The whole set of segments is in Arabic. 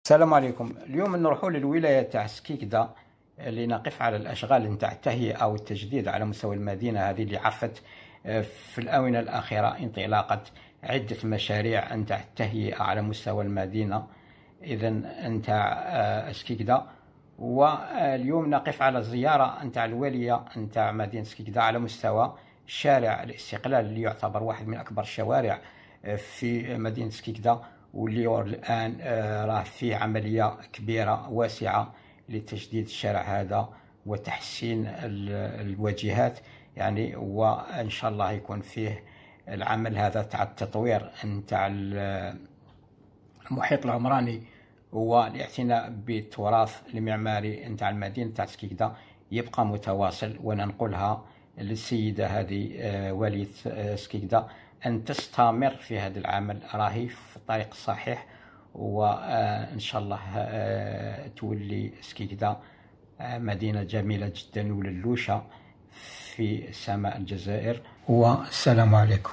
السلام عليكم. اليوم نروحوا للولاية تاع سكيكدا لنقف على الأشغال نتاع التهيئة والتجديد على مستوى المدينة هذه اللي عرفت في الآونة الأخيرة انطلاقة عدة مشاريع نتاع التهيئة على مستوى المدينة إذا نتاع سكيكدا. واليوم نقف على زيارة نتاع الوالية نتاع مدينة سكيكدا على مستوى شارع الاستقلال اللي يعتبر واحد من أكبر الشوارع في مدينة سكيكدا، واللي الآن راه في عملية كبيرة واسعة لتجديد الشارع هذا وتحسين الواجهات يعني، وإن شاء الله يكون فيه العمل هذا تاع التطوير نتاع المحيط العمراني والاعتناء بالتراث المعماري نتاع المدينة تاع سكيكدا يبقى متواصل. وننقلها للسيدة هذه والية سكيكدا أن تستمر في هذا العمل، راهي في الطريق الصحيح، وإن شاء الله تولي سكيكدا مدينة جميلة جدا وللوشة في سماء الجزائر. والسلام عليكم.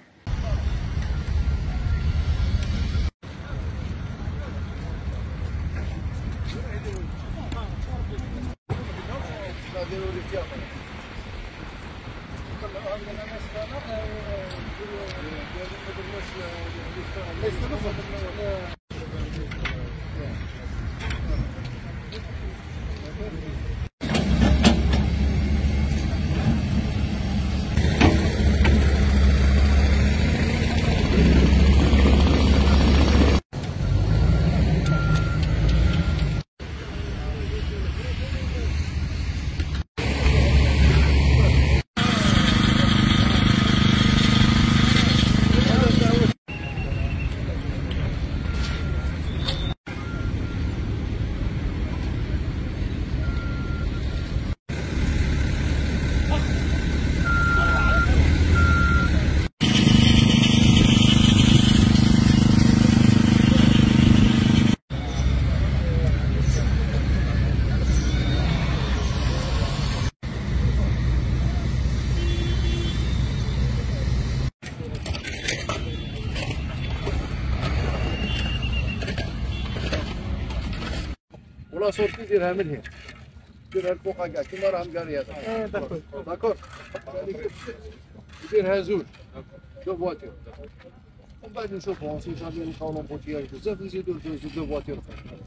ولا صورتي ديرها من هنا، ديرها الفوق كاع كيما راهم قال هذا. داكور ديرها زوج دو فواتير، ومن بعد نشوفوا سي جامي نلقاو لومبوتياج بزاف نزيدو دو فواتير.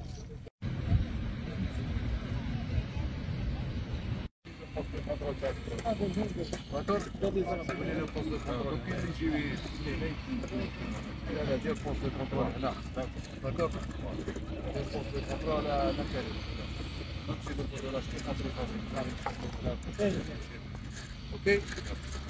داكور ديال بوست دو كونترول هنا. داكور ديال بوست دو كونترول على مكاني نمشي نديرو لاش كي خاطري اوكي.